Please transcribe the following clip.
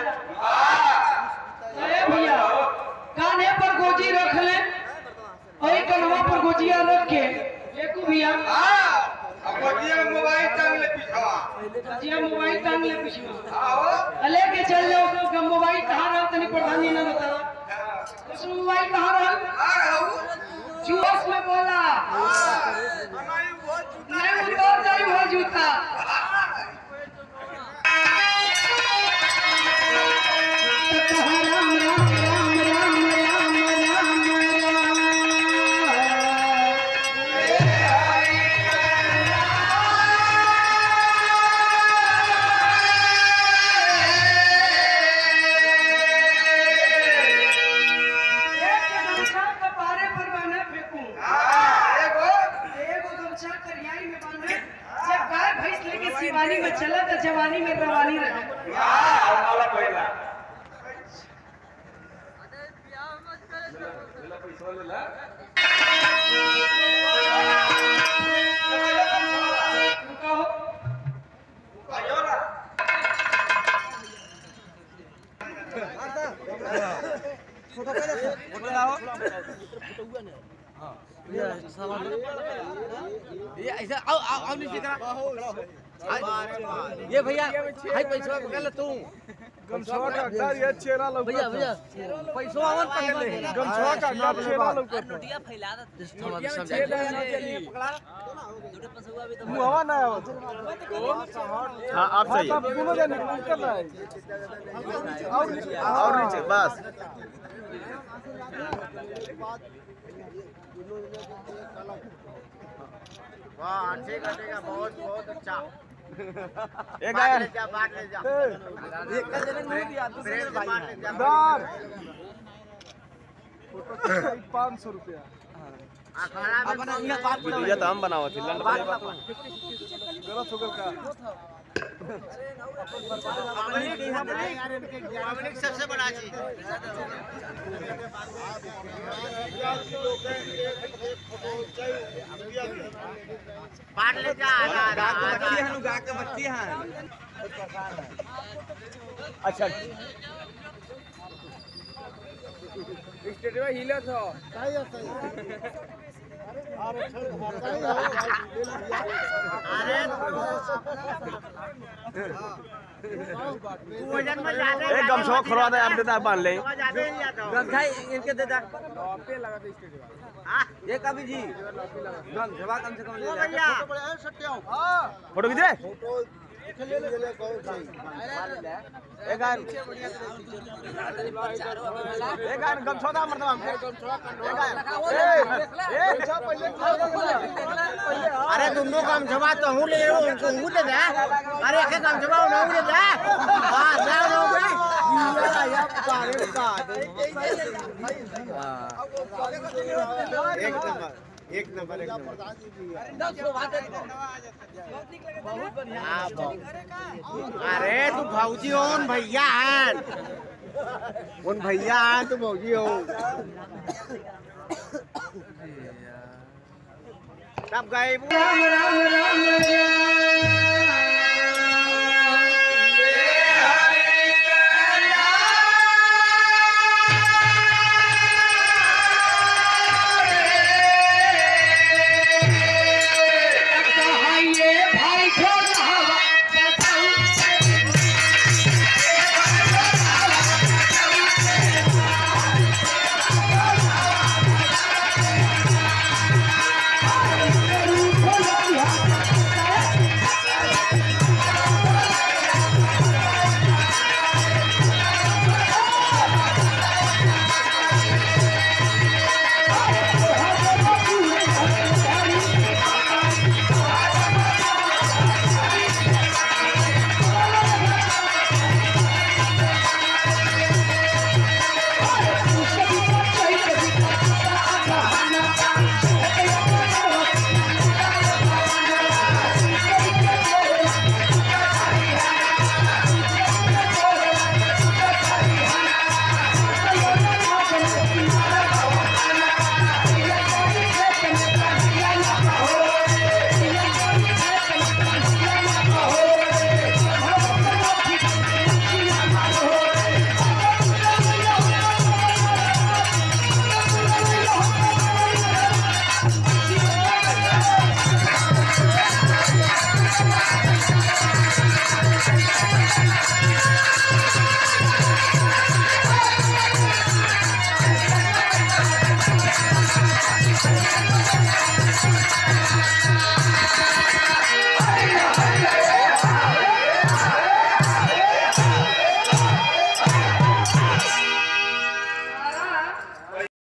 अरे भैया कान्हे पर गोजी रख ले और कन्हवा पर गोजिया रख के देखो भैया गोजिया मोबाइल टांग ले पिछवा गोजिया मोबाइल टांग ले पिछवा लेके चल जाओ तो मोबाइल कहाँ रहा तनी प्रधान जी ने बताया उस मोबाइल कहाँ रहा जुआस में बोला नहीं उतार जाई हो जूता शिवानी में चला तो जवानी में रवानी रहे ये ऐसा आओ नीचे करा ये भैया हाई पैसा पकड़ ले तू गमछवा का अड्डा ये चेहरा लग भैया भैया पैसा आवन पकड़ ले गमछवा का अड्डा चेहरा लग नोटिया फैला दे सब चली पकड़ा मुहावा ना आओ हां आप सही आप दोनों जन कर रहा है और नीचे बस वाह अच्छे कटेगा बहुत बहुत अच्छा एक आया बांट ले जा एक का जने नहीं दिया दूसरे भाई दार 500 रुपया अखाड़ा में अपना बात वीडियो तो हम बनाओ थी लंड गलत हो गल का पब्लिक सबसे बड़ा चीज बांट ले जा बच्ची हनु गा के बच्ची हैं अच्छा स्टेडियम हिलत हो अरे तू वजन में ज्यादा एक गमछवा खुलवा दे आप देता बांध ले ज्यादा ही आता गंधाई इनके दे दा पे लगा दे स्टेडियम हां ये कभी जी गंधवा कम से कम ले जा भैया फोटो खींच रे एक आन गमछवा दा मरदवा अरे दोनों काम जमा तो हूं ले उनको हूं दे दे अरे एक काम जमा ना हूं दे हां जाओ ना भाई या पारे का एक नंबर अरे तू भौजी हो भैया है उन भैया है तू भौजी हो तब गए राम राम राम